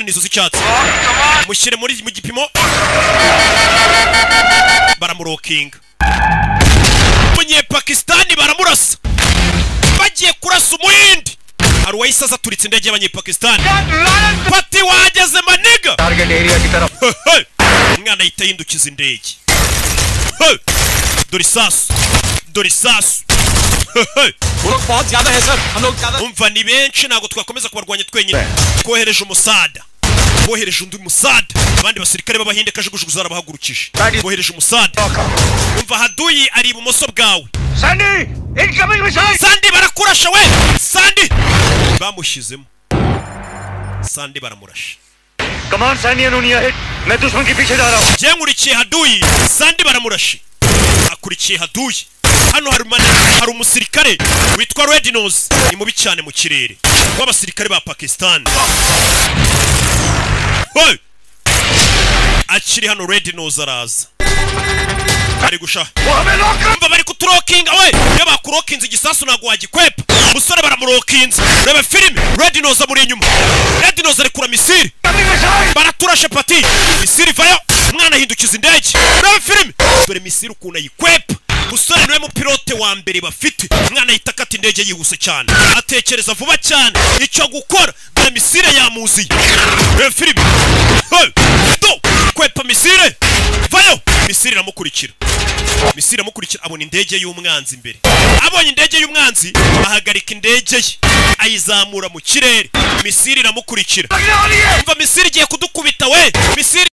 nizo z'icyatsi mushyire muri mu gipimo baramurokinga Abanyepakistani baramurasa bagiye kurasa umuhindi hari uwayisaza aturitse indege y'Abanyepakistani pati wageze maniga target area की तरफ umwana yita yindukiza indege Dorisasu वो लोग बहुत ज्यादा है सर हम लोग ज्यादा umva ni benshi ntago twakomeza kubarwanya twenyine kohereje umusada bohereje undi musada abandi basirikare b'abahinde kajugujugu zarabahagurukije bohereje umusada umva haduyi ari ibumoso bwawe Sandy incoming missile Sandy barakurasha we Sandy bamushyizemo Sandy baramurasha कमान सैनिक नुनिया हिट मैं दुश्मन के पीछे जा रहा हूं je nkurikiye haduyi Sandy baramurashe akurikiye haduyi hano hari umusirikare witwa Red Nose ni mubi cyane mu kirere w'abasirikare ba Pakistan Hey! Akiri hano Red Nose araza ari gusha umva bari kuturokinga we iyo bakurokinze igisasu nago wagikwepa umusore baramurokinze rebe filime Red Nose amuri inyuma Red Nose ari kura misiri baraturashe pati misiri vayo umwana ahindukiza indege rebe filime dore misiri ukuntu ayikwepa musore niwe mu pilote wa mbere bafite umwana yitakata indege yihuse cyane atekereza vuba cyane icyo gukora dore misire yamuziye rebe filime do kwepa misire vayo misiri iramukurikira abona indege y'umwanzi imbere abonye indege y'umwanzi ahagarika indege ye ayizamura mu kirere misiri iramukurikira umva misiri igiye kudukubita we misiri